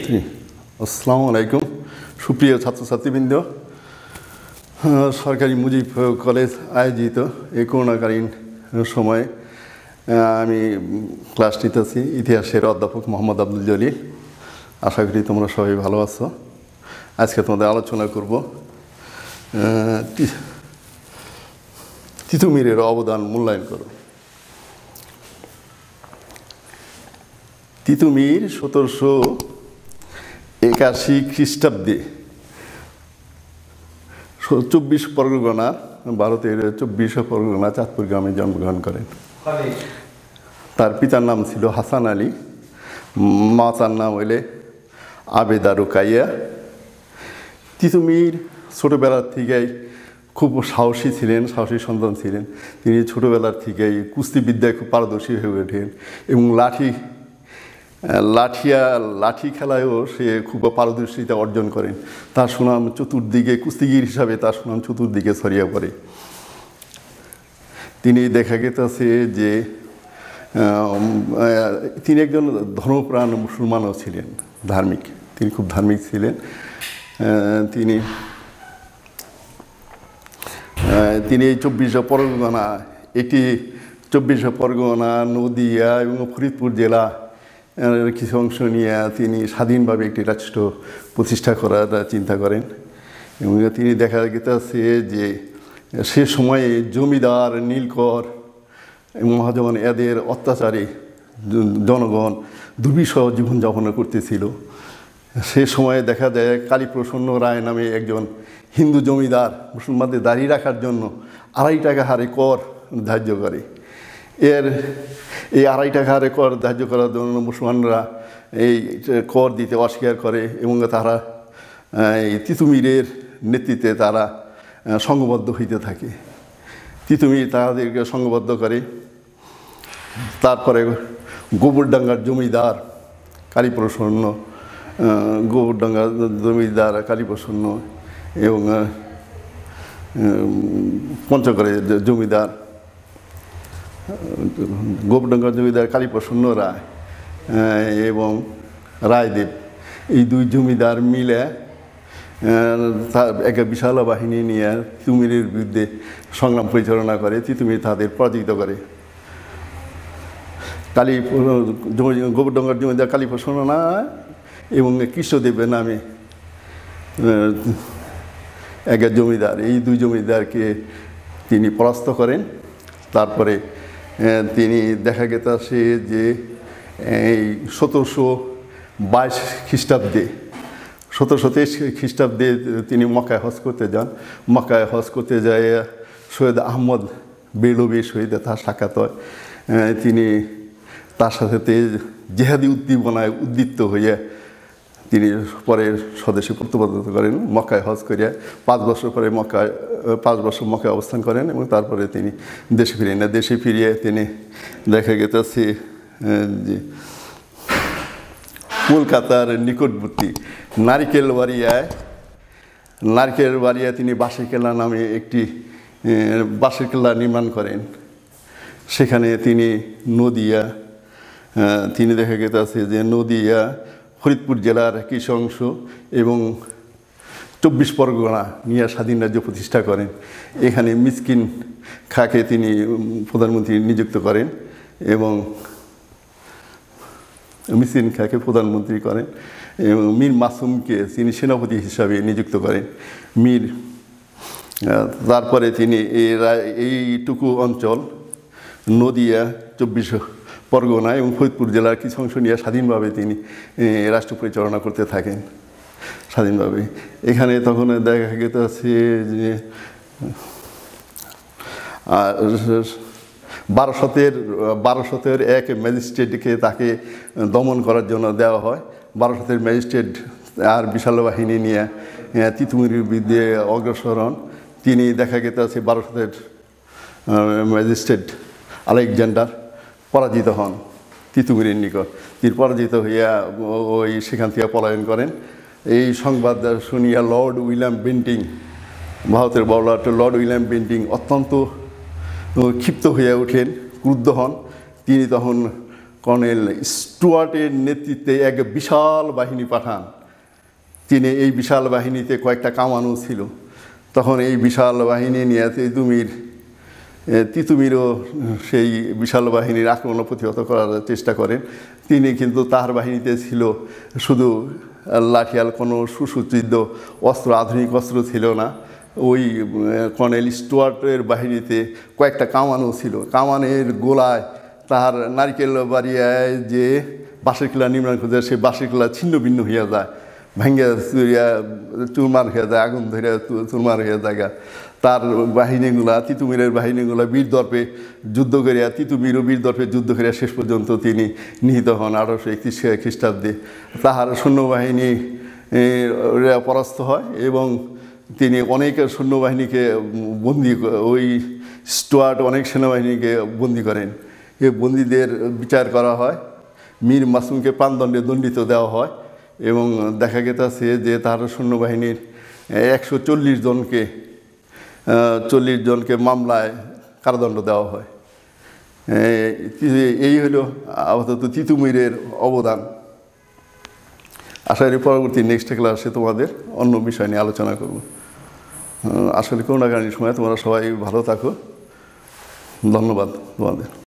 আসসালামু আলাইকুম সুপ্রিয় ছাত্রছাত্রীবৃন্দ। সরকারি মুজিব কলেজ আয়োজিত এই করোনাকালীন সময়ে আমি ক্লাস নিতেছি ইতিহাসের অধ্যাপক মোহাম্মদ আব্দুল জলিল। আশা করি তোমরা সবাই ভালো আছো। আজকে তোমাদের আলোচনা করব তিতুমীরের অবদান মূল্যায়ন করো। তিতুমীর 1781 খ্রিস্টাব্দে 24 পরগনা ভারতের 24 পরগনা চাঁদপুর গ্রামে জন্মগ্রহণ করেন। তার পিতার নাম ছিল হাসান আলী, মাতার নাম হইলে আবেদা রুকাইয়া। তিতুমীর ছোটোবেলার থেকেই খুব সাহসী ছিলেন, সাহসী সন্তান ছিলেন। তিনি ছোটোবেলার থেকেই কুস্তিবিদ্যায় খুব পারদর্শী হয়ে ওঠেন এবং লাঠি খেলায়ও সে খুব পারদর্শিতা অর্জন করেন। তার সুনাম চতুর্দিকে, কুস্তিগির হিসাবে তার সুনাম চতুর্দিকে ছড়িয়ে পড়ে। তিনি দেখা গেছে যে তিনি একজন ধর্মপ্রাণ মুসলমানও ছিলেন, ধার্মিক। তিনি খুব ধার্মিক ছিলেন। তিনি 24 পরগনা, একটি 24 পরগনা, নদিয়া এবং ফরিদপুর জেলা কিছু অংশ নিয়ে তিনি স্বাধীনভাবে একটি রাষ্ট্র প্রতিষ্ঠা করার চিন্তা করেন। এবং তিনি দেখা গেছে যে সে সময়ে জমিদার, নীলকর এবং মহাজন এদের অত্যাচারে জনগণ দুর্বিষহ জীবনযাপন করতেছিল। সে সময়ে দেখা যায় কালীপ্রসন্ন রায় নামে একজন হিন্দু জমিদার মুসলমানদের দাঁড়িয়ে রাখার জন্য 2.5 টাকা হারে কর ধার্য করে। এই 2.5 টাকা হারে কর ধার্য করার জন্য মুসলমানরা এই কর দিতে অস্বীকার করে এবং তারা এই তিতুমীরের নেতৃত্বে তারা সংঘবদ্ধ হইতে থাকে। তিতুমীর তাদেরকে সংঘবদ্ধ করে। তারপরে গোবরডাঙ্গার জমিদার কালীপ্রসন্ন, গোবরডাঙ্গার জমিদার কালীপ্রসন্ন এবং পঞ্চগড়ের জমিদার গোবরডাঙ্গার জমিদার কালীপ্রসন্ন রায় এবং রায়দেব, এই 2 জমিদার মিলে এক বিশাল বাহিনী নিয়ে তিতুমীরের বিরুদ্ধে সংগ্রাম পরিচালনা করে। তিতুমীর তাদের পরাজিত করে। গোবরডাঙ্গার জমিদার কালীপ্রসন্ন রায় এবং কৃষ্ণদেবের নামে এক জমিদার, এই 2 জমিদারকে তিনি পরাস্ত করেন। তারপরে তিনি দেখা গেছে যে এই 1722 খ্রিস্টাব্দে 1723 খ্রিস্টাব্দে তিনি মক্কায় হজ করতে যান। মক্কায় হজ করতে যায় সৈয়দ আহমদ বেলবি সহিত তার সাক্ষাৎ হয়। তিনি তার সাথে জেহাদি উদ্দীপনায় উদ্দীপ্ত হইয়া তিনি পরে স্বদেশে প্রত্যাবর্তন করেন। মক্কায় হজ করিয়া 5 বছর পরে 5 বছর মক্কায় অবস্থান করেন এবং তারপরে তিনি দেশে ফিরেন। দেশে ফিরিয়ে তিনি দেখা গেছে যে কলকাতার নিকটবর্তী নারিকেল বাড়িয়ায় তিনি বাঁশের কেল্লা নামে একটি বাঁশের কেল্লা নির্মাণ করেন। সেখানে তিনি দেখা গেছে যে নদিয়া, ফরিদপুর জেলার কিছু অংশ এবং 24 পরগনা নিয়ে স্বাধীন রাজ্য প্রতিষ্ঠা করেন। এখানে মিসকিন খাঁকে তিনি প্রধানমন্ত্রী নিযুক্ত করেন এবং মিসকিন খাঁকে প্রধানমন্ত্রী করেন এবং মীর মাসুমকে তিনি সেনাপতি হিসাবে নিযুক্ত করেন। তারপরে তিনি এইটুকু অঞ্চল নদিয়া, 24 পরগনা এবং ফরিদপুর জেলার কিছু অংশ নিয়ে স্বাধীনভাবে তিনি রাষ্ট্র পরিচালনা করতে থাকেন স্বাধীনভাবে। এখানে তখন দেখা গেছে যে 1200-এর এক ম্যাজিস্ট্রেটকে তাকে দমন করার জন্য দেওয়া হয়। 1200-এর ম্যাজিস্ট্রেট আর বিশাল বাহিনী নিয়ে তিতুমীরের বিরুদ্ধে অগ্রসর হন। তিনি দেখা গেছে 1200-এর ম্যাজিস্ট্রেট আলেকজান্ডার পরাজিত হন তিতুমীরের নিকট। তিনি পরাজিত হইয়া সেখান থেকে পলায়ন করেন। এই সংবাদ শুনিয়া লর্ড উইলিয়াম বেন্টিং, ভারতের বড় লর্ড উইলিয়াম বেন্টিং অত্যন্ত ক্ষিপ্ত হইয়া ওঠেন, ক্রুদ্ধ হন। তিনি তখন কর্নেল স্টুয়ার্টের নেতৃত্বে এক বিশাল বাহিনী পাঠান। তিনি এই বিশাল বাহিনীতে কয়েকটা কামানও ছিল। তখন এই বিশাল বাহিনী নিয়ে তিতুমিরও সেই বিশাল বাহিনীর আক্রমণ প্রতিহত করার চেষ্টা করেন। তিনি কিন্তু তার বাহিনীতে ছিল শুধু লাঠিয়াল, কোনো সুসজ্জিত অস্ত্র, আধুনিক অস্ত্র ছিল না। ওই কর্নেল স্টুয়ার্টের বাহিনীতে কয়েকটা কামানও ছিল। কামানের গোলায় তার নারিকেল বাড়িয়ায় যে বাঁশের কিলা নির্মাণ করে, সেই বাঁশের কিলা ছিন্ন ভিন্ন হইয়া যায়, ভাঙ্গিয়া চুরিয়া চুরমার হয়ে যায়, আগুন ধরে চুরমার হয়ে যায়। তার বাহিনীগুলা, তিতুমিরের বাহিনীগুলা বীরদর্পে যুদ্ধ করিয়া, তিতুমিরও বীরদর্পে যুদ্ধ করিয়া শেষ পর্যন্ত তিনি নিহত হন 1831 খ্রিস্টাব্দে। তাহার সৈন্যবাহিনী পরাস্ত হয় এবং তিনি অনেক সৈন্যবাহিনীকে বন্দী, ওই স্টুয়ার্ট অনেক সেনাবাহিনীকে বন্দী করেন। এই বন্দীদের বিচার করা হয়, মীর মাসুমকে প্রাণদণ্ডে দণ্ডিত দেওয়া হয় এবং দেখা গেছে যে তার সৈন্যবাহিনীর 140 জনকে মামলায় কারাদণ্ড দেওয়া হয়। এই হলো আপাতত তিতুমিরের অবদান। আশা করি পরবর্তী নেক্সট ক্লাসে তোমাদের অন্য বিষয় নিয়ে আলোচনা করব। আসলে করোনাকালীন সময় তোমরা সবাই ভালো থাকো। ধন্যবাদ তোমাদের।